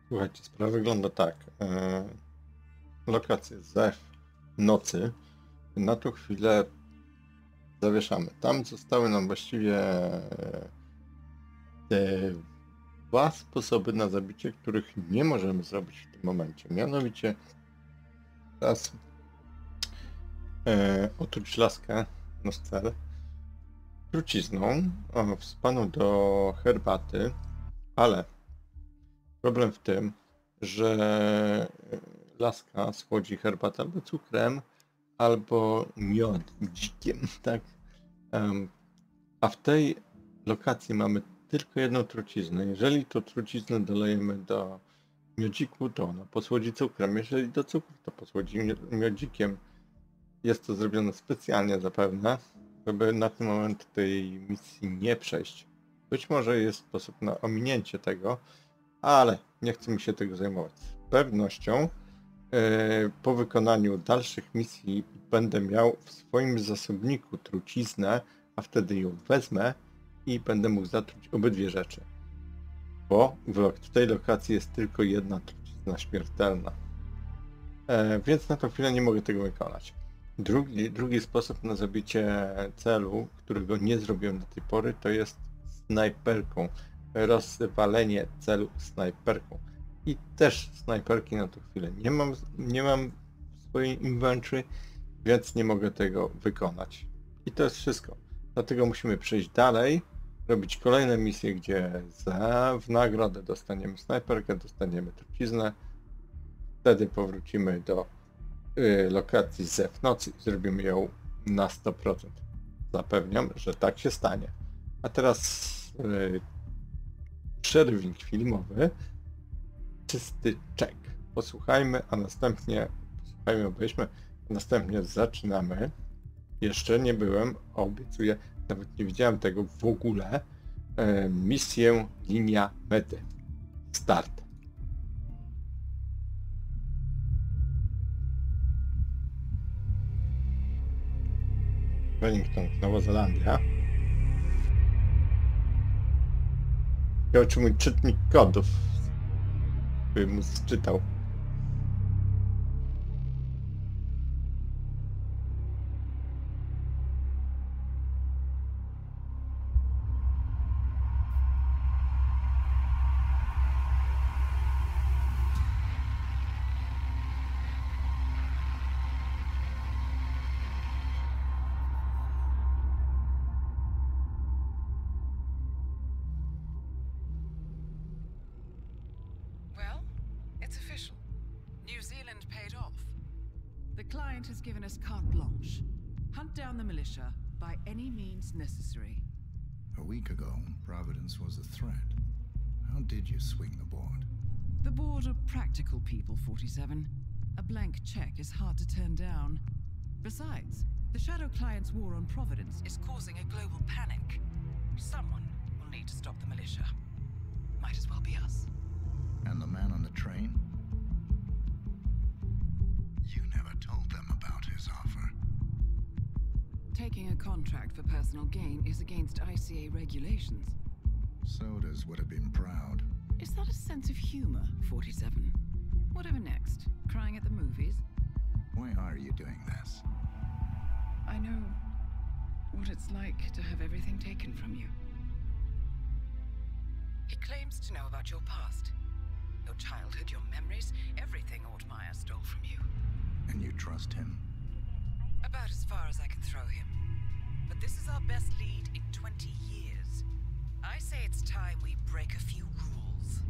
Słuchajcie, sprawa wygląda tak. Lokację ZEF nocy na tą chwilę zawieszamy. Tam zostały nam właściwie te dwa sposoby na zabicie, których nie możemy zrobić w tym momencie. Mianowicie raz otruć laskę Noscel trucizną wspaną do herbaty, ale problem w tym, że laska słodzi herbatę albo cukrem, albo miodzikiem, tak? A w tej lokacji mamy tylko jedną truciznę. Jeżeli to truciznę dolejemy do miodziku, to ona posłodzi cukrem. Jeżeli do cukru, to posłodzi miodzikiem. Jest to zrobione specjalnie zapewne, żeby na ten moment tej misji nie przejść. Być może jest sposób na ominięcie tego, ale nie chcę mi się tego zajmować. Z pewnością po wykonaniu dalszych misji będę miał w swoim zasobniku truciznę, a wtedy ją wezmę i będę mógł zatruć obydwie rzeczy. Bo w tej lokacji jest tylko jedna trucizna śmiertelna. Więc na tą chwilę nie mogę tego wykonać. Drugi sposób na zabicie celu, którego nie zrobiłem do tej pory, to jest snajperką. Rozwalenie celu snajperką. I też snajperki na tą chwilę nie mam w swojej inventory, więc nie mogę tego wykonać. I to jest wszystko. Dlatego musimy przejść dalej, robić kolejne misje, gdzie w nagrodę dostaniemy snajperkę, dostaniemy truciznę. Wtedy powrócimy do lokacji ZEF nocy i zrobimy ją na 100%. Zapewniam, że tak się stanie. A teraz przerwnik filmowy, czysty check. Posłuchajmy, obejrzmy, a następnie zaczynamy. Jeszcze nie byłem, obiecuję, nawet nie widziałem tego w ogóle. Misję linia mety. Start. Wellington, Nowa Zelandia. Ciekawe, czy mój czytnik kodów by mu zczytał. Has given us carte blanche. Hunt down the militia by any means necessary. A week ago, Providence was a threat. How did you swing the board? The board are practical people, 47. A blank check is hard to turn down. Besides, the Shadow Client's war on Providence is causing a global panic. Someone will need to stop the militia. Might as well be us. And the man on the train? You never told them about his offer. Taking a contract for personal gain is against ICA regulations. Sodas would have been proud. Is that a sense of humor, 47? Whatever next? Crying at the movies? Why are you doing this? I know what it's like to have everything taken from you. He claims to know about your past. Your childhood, your memories, everything Altmaier stole from you. And you trust him? About as far as I can throw him. But this is our best lead in 20 years. I say it's time we break a few rules.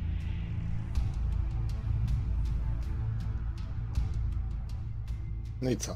No i co?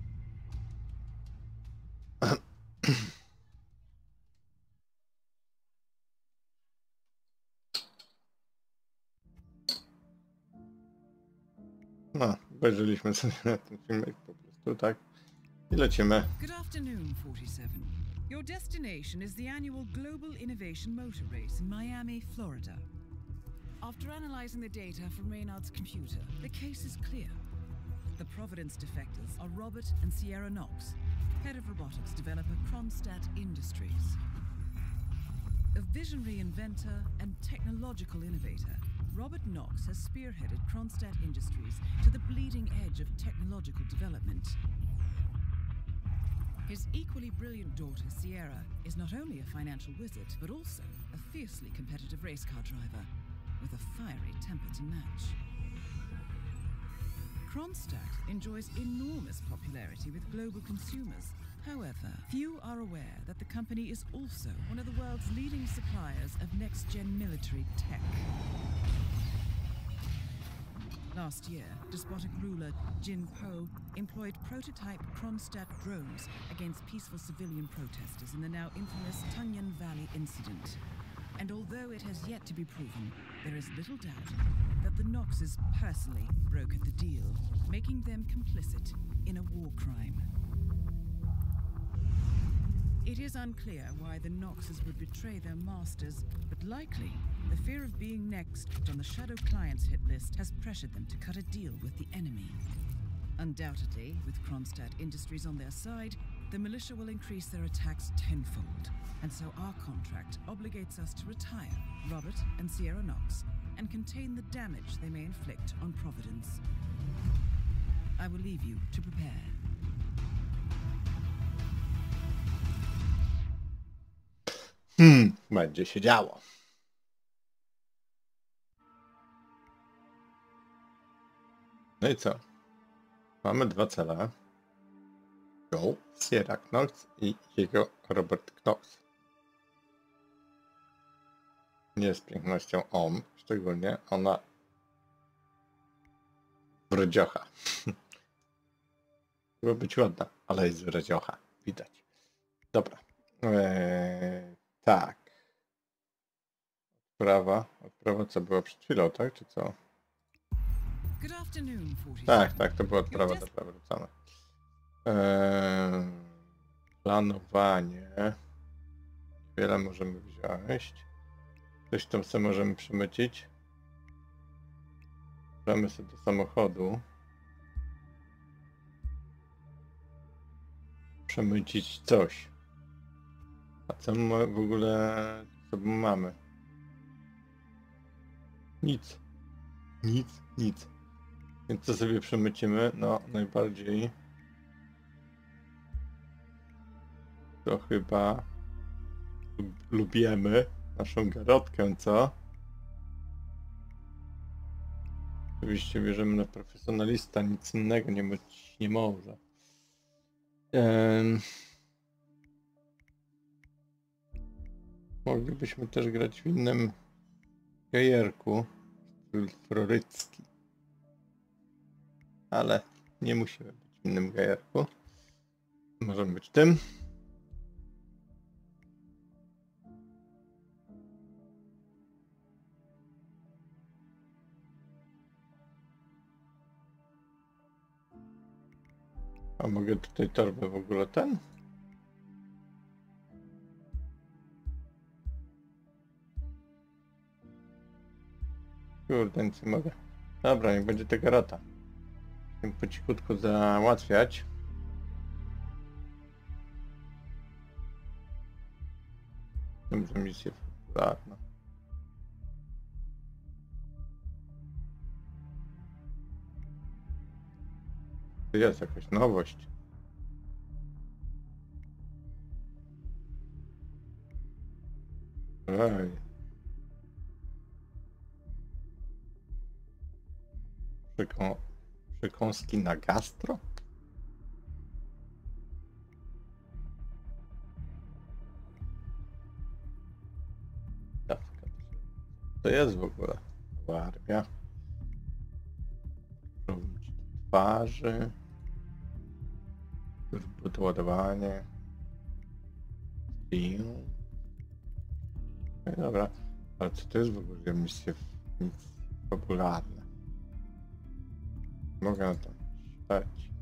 No, obejrzeliśmy sobie ten filmik po prostu, tak? I lecimy. Good afternoon, 47. Your destination is the annual Global Innovation Motor Race in Miami, Florida. After analyzing the data from Reynard's computer, the case is clear. The Providence defectors are Robert and Sierra Knox, head of robotics developer Kronstadt Industries. A visionary inventor and technological innovator, Robert Knox has spearheaded Kronstadt Industries to the bleeding edge of technological development. His equally brilliant daughter, Sierra, is not only a financial wizard, but also a fiercely competitive race car driver, with a fiery temper to match. Kronstadt enjoys enormous popularity with global consumers. However, few are aware that the company is also one of the world's leading suppliers of next-gen military tech. Last year, despotic ruler Jin Po employed prototype Kronstadt drones against peaceful civilian protesters in the now infamous Tunyan Valley incident. And although it has yet to be proven, there is little doubt that the Knoxes personally brokered the deal, making them complicit in a war crime. It is unclear why the Knoxes would betray their masters, but likely the fear of being next on the Shadow Clients hit list has pressured them to cut a deal with the enemy. Undoubtedly, with Kronstadt Industries on their side, the militia will increase their attacks tenfold, and so our contract obligates us to retire Robert and Sierra Knox and contain the damage they may inflict on Providence. I will leave you to prepare. Będzie się działo. No i co? Mamy dwa cele. Joe, Sierra Knox i jego Robert Knox. Nie jest pięknością on, szczególnie ona wrodziocha. Chyba być ładna, ale jest wrodziocha. Widać. Dobra. Tak. Odprawa co była przed chwilą, tak? Czy co? Good afternoon, 47. Tak, to była odprawa do prawa wracamy. Planowanie. Wiele możemy wziąć. Coś tam sobie możemy przemycić. Wracamy sobie do samochodu. Przemycić coś. A co my w ogóle co mamy? Nic. Więc co sobie przemycimy? No, najbardziej to chyba lubimy naszą garotkę, co? Oczywiście bierzemy na profesjonalista, nic innego nie może. Moglibyśmy też grać w innym gajerku, styl florycki. Ale nie musimy być w innym gajerku. Możemy być tym. A mogę tutaj torbę w ogóle ten? Kurde, nic nie mogę. Dobra, niech będzie tego rata. Chcę po cichutku załatwiać. Dobrze, misja popularna. To jest jakaś nowość. Ej. Przekąski na gastro? To jest w ogóle armia. Robić twarzy. Ładowanie. Film. No dobra. Ale co to jest w ogóle misje popularne? Mogę na to czytać.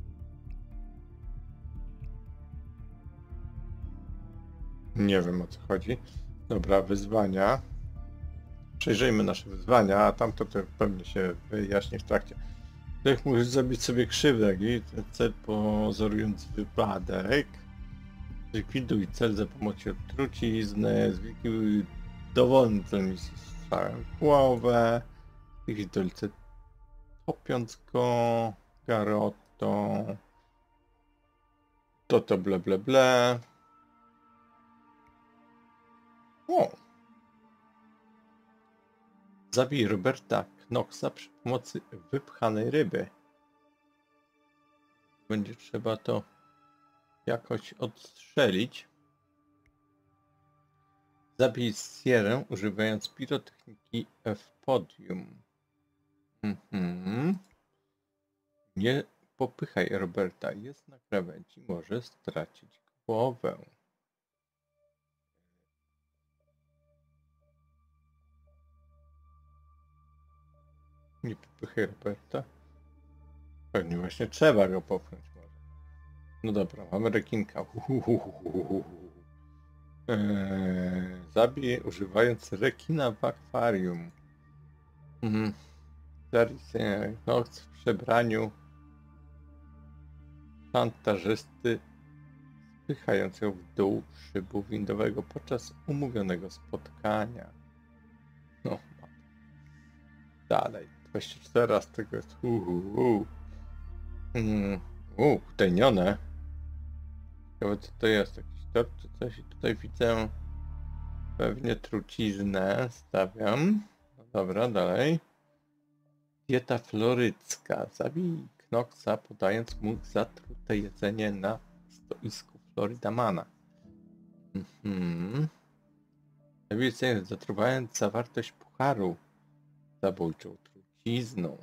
Nie wiem, o co chodzi. Dobra, wyzwania. Przejrzyjmy nasze wyzwania, a tamto to pewnie się wyjaśni w trakcie. Jak możesz zrobić sobie krzywdę, cel pozorując wypadek. Zlikwiduj cel za pomocą trucizny, zlikwiduj dowolny cel misji. strzałem w głowę, widelce topiąc go garotą, to ble ble ble. O! Zabij Roberta Knoxa przy pomocy wypchanej ryby. Będzie trzeba to jakoś odstrzelić. Zabij Sierrę używając pirotechniki w podium. Nie popychaj Roberta. Jest na krawędzi. Może stracić głowę. Nie popychaj Roberta. Pewnie właśnie trzeba go popchnąć może. No dobra, mamy rekinka. Zabij używając rekina w akwarium. Knox w przebraniu szantażysty spychając ją w dół szybu windowego podczas umówionego spotkania. No, dalej. 24 raz tego jest. Utajnione. Ciekawe co to jest, jakiś tort czy coś. I tutaj widzę pewnie truciznę. Stawiam. No dobra, dalej. Dieta florycka. Zabij Knoxa, podając mu zatrute jedzenie na stoisku Floridamana. Zabij jedzenie, zatruwając zawartość pucharu zabójczą trucizną.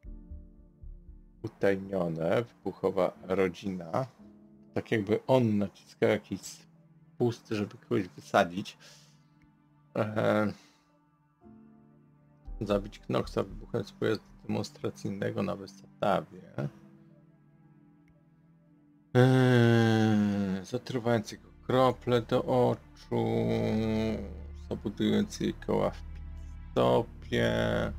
Utajnione, wybuchowa rodzina. Tak jakby on naciskał jakiś spust, żeby kogoś wysadzić. Zabić Knoxa, wybuchając pojazdu demonstracyjnego na wystawie. Zatruwając jego krople do oczu. Sabotując jej koła w pit-stopie.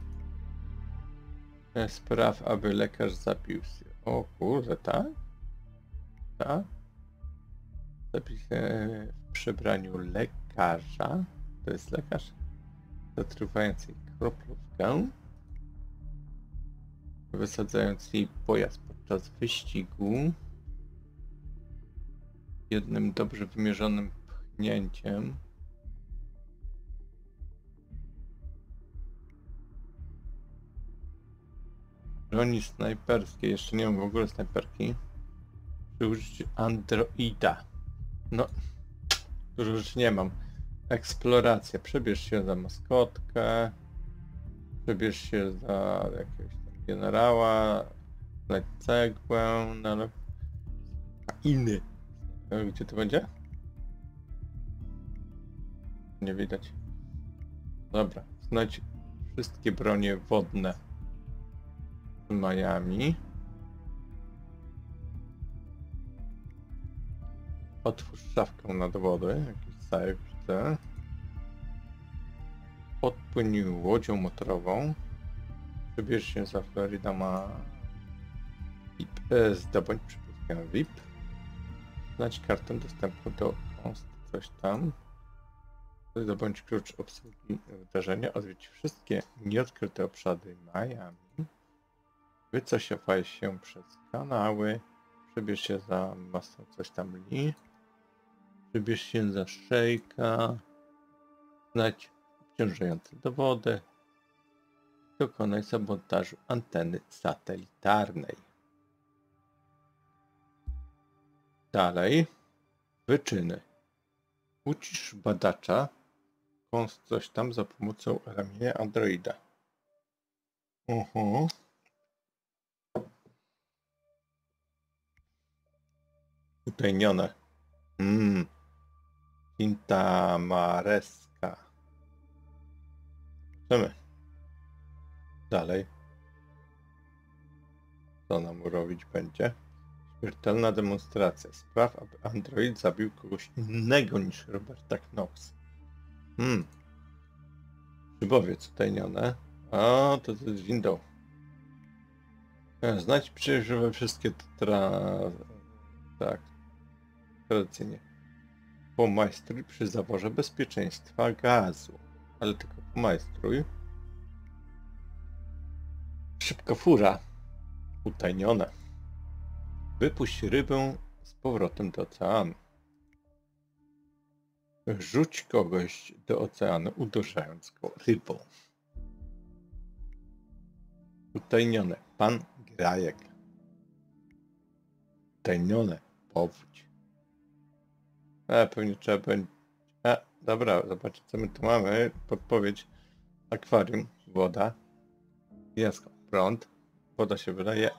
Spraw, aby lekarz zabił się. O kurde, tak? Tak? Zabił się w przebraniu lekarza. To jest lekarz. Zatruwając jej kroplówkę. Wysadzając jej pojazd podczas wyścigu. Jednym dobrze wymierzonym pchnięciem. Broni snajperskie. Jeszcze nie mam w ogóle snajperki. Przy użyciu androida. No, dużo rzeczy nie mam. Eksploracja. Przebierz się za maskotkę. Przebierz się za jakiegoś tam generała. Znajdź cegłę. Inny. Gdzie to będzie? Nie widać. Dobra. Znajdź wszystkie bronie wodne w Miami. Otwórz szafkę nad wodę. Jakiś safe. Podpłyń łodzią motorową. Przebierz się za Floridama VIP. Zdobądź przypustkę VIP. Znajdź kartę dostępu do coś tam. Zdobądź klucz obsługi wydarzenia. Odwiedź wszystkie nieodkryte obszary Miami. Wycofaj się przez kanały. Przebierz się za masę coś tam Lee. Przebierz się za Shake'a. Znajdź obciążające dowody. Dokonaj sabotażu anteny satelitarnej. Dalej. Wyczyny. Ucisz badacza. Coś tam za pomocą ramienia androida. Utajnione. Tinta mareska. Zobaczymy. Dalej. Co nam robić będzie? Śmiertelna demonstracja. Spraw, aby android zabił kogoś innego niż Roberta Knox. Szybowiec utajnione. O, to jest window. Znajdź przejrzywe wszystkie tak. Tradycyjnie. Pomajstruj przy zaworze bezpieczeństwa gazu. Ale tylko Majstrój. Szybka fura. Utajnione. Wypuść rybę z powrotem do oceanu. Rzuć kogoś do oceanu, uderzając go rybą. Utajnione. Pan Grajek. Utajnione. Powódź. Pewnie trzeba będzie... Dobra, zobaczcie co my tu mamy. Podpowiedź. Akwarium. Woda. Jest prąd. Woda się wydaje.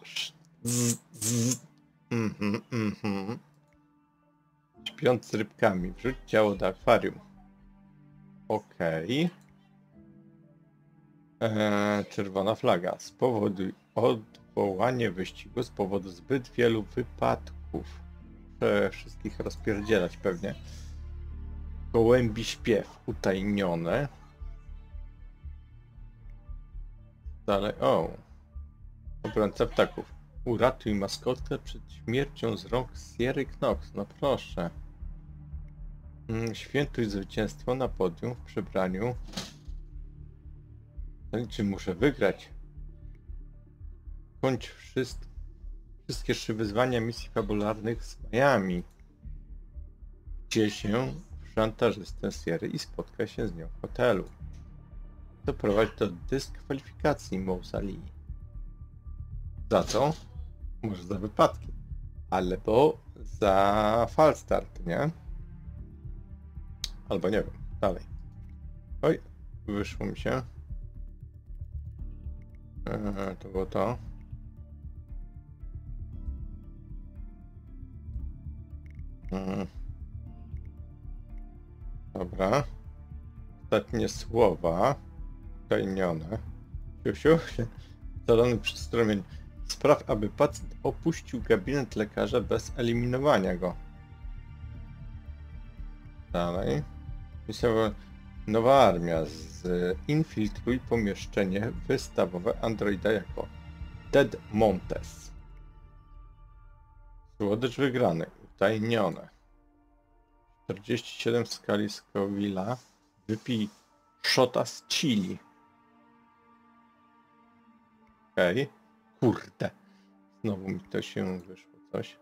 Śpiąc z rybkami. Wrzuć ciało do akwarium. Okej. Czerwona flaga. Spowoduj odwołanie wyścigu z powodu zbyt wielu wypadków. Muszę wszystkich rozpierdzielać pewnie. Gołębi śpiew. Utajnione. Dalej. O. Obrońca ptaków. Uratuj maskotkę przed śmiercią z rąk Sierry Knox. No proszę. Świętuj zwycięstwo na podium w przebraniu. Czy muszę wygrać? Kończ wszystkie 3 wyzwania misji fabularnych z Miami. Gdzie się w szantażystę Sierry i spotka się z nią w hotelu. Doprowadź do dyskwalifikacji Mousali. Za co? Może za wypadki. Albo za falstart, nie? Albo nie wiem. Dalej. Oj, wyszło mi się. To było to. Dobra. Ostatnie słowa. Utajnione. Siusiu. Zalony przez strumień. Spraw, aby pacjent opuścił gabinet lekarza bez eliminowania go. Dalej. Nowa armia. Infiltruj pomieszczenie wystawowe androida jako Dead Montes. Słodycz wygrany. Utajnione. 47 w skali Scoville'a. Wypij shota z chili. Okej. Kurde. Znowu mi to się wyszło coś.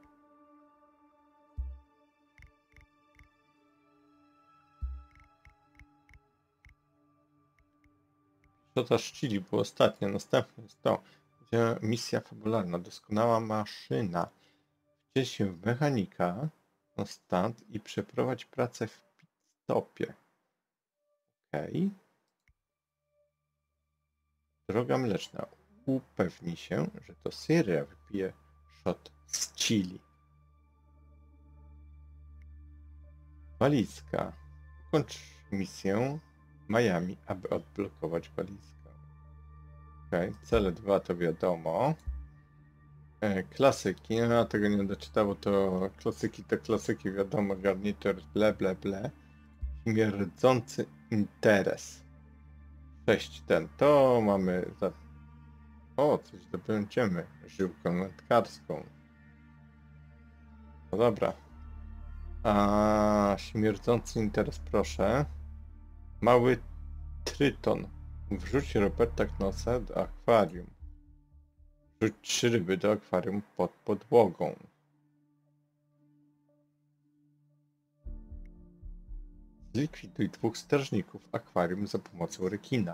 Shota z chili było ostatnie. Następne jest to. Gdzie misja fabularna. Doskonała maszyna. Wciel się w mechanika. Konstant i przeprowadź pracę w pit-stopie. Okej. Droga mleczna. Upewnij się, że to Sierra wypije shot z chili. Walizka. Kończ misję Miami, aby odblokować walizkę. Okej, cele 2 to wiadomo. Klasyki, ja tego nie doczytało, to klasyki wiadomo, garnitur, ble ble ble. Śmierdzący interes. 6 to mamy za... O, coś dobędziemy. Żyłkę wędkarską. No dobra. A śmierdzący interes, proszę. Mały tryton. Wrzuć Roberta Knoxa do akwarium. Wrzuć 3 ryby do akwarium pod podłogą. Zlikwiduj 2 strażników akwarium za pomocą rekina.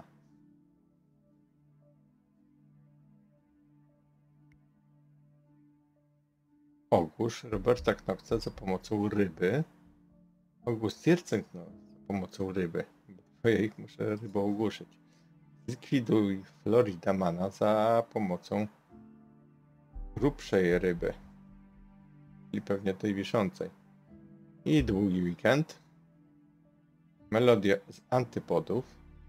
Ogłusz Roberta Knoxa za pomocą ryby. Ogłusz Sierry Knoxa za pomocą ryby. Bo ja ich muszę rybą ogłuszyć. Zlikwiduj Florida Mana za pomocą grubszej ryby. Czyli pewnie tej wiszącej. I długi weekend. Melodia z antypodów.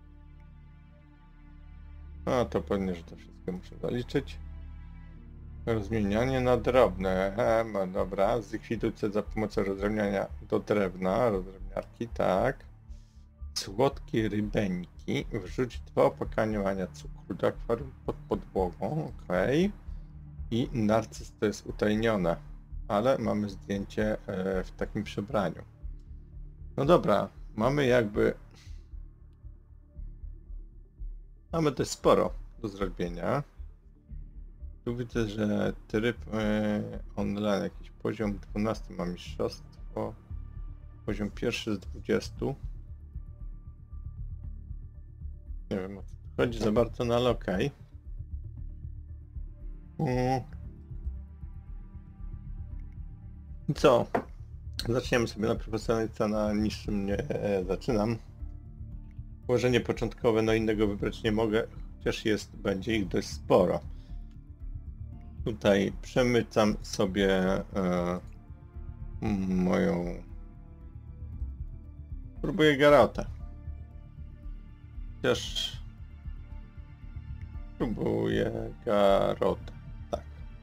No to pewnie, że to wszystko muszę zaliczyć. Rozmienianie na drobne. No dobra. Zlikwiduj za pomocą rozdrabniania do drewna. Rozdrabniarki, tak. Słodkie rybeńki. Wrzuć 2 opakania cukru do akwarium pod podłogą. Okej. I narcyz to jest utajnione. Ale mamy zdjęcie w takim przebraniu. No dobra. Mamy jakby Mamy dość sporo do zrobienia. Tu widzę, że tryb online, jakiś poziom 12 ma mistrzostwo. Poziom pierwszy z 20. Nie wiem o co tu chodzi za bardzo, no ale okej. I co? Zaczniemy sobie na profesjonalista, na niższym nie zaczynam. Ułożenie początkowe, no innego wybrać nie mogę, chociaż będzie ich dość sporo. Tutaj przemycam sobie moją... Próbuję Garota. Chociaż... Próbuję Garota. Tak.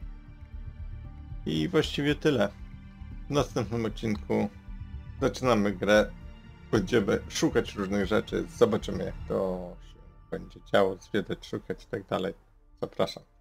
I właściwie tyle. W następnym odcinku zaczynamy grę. Będziemy szukać różnych rzeczy. Zobaczymy, jak to się będzie działo, zwiedzać, szukać i tak dalej. Zapraszam.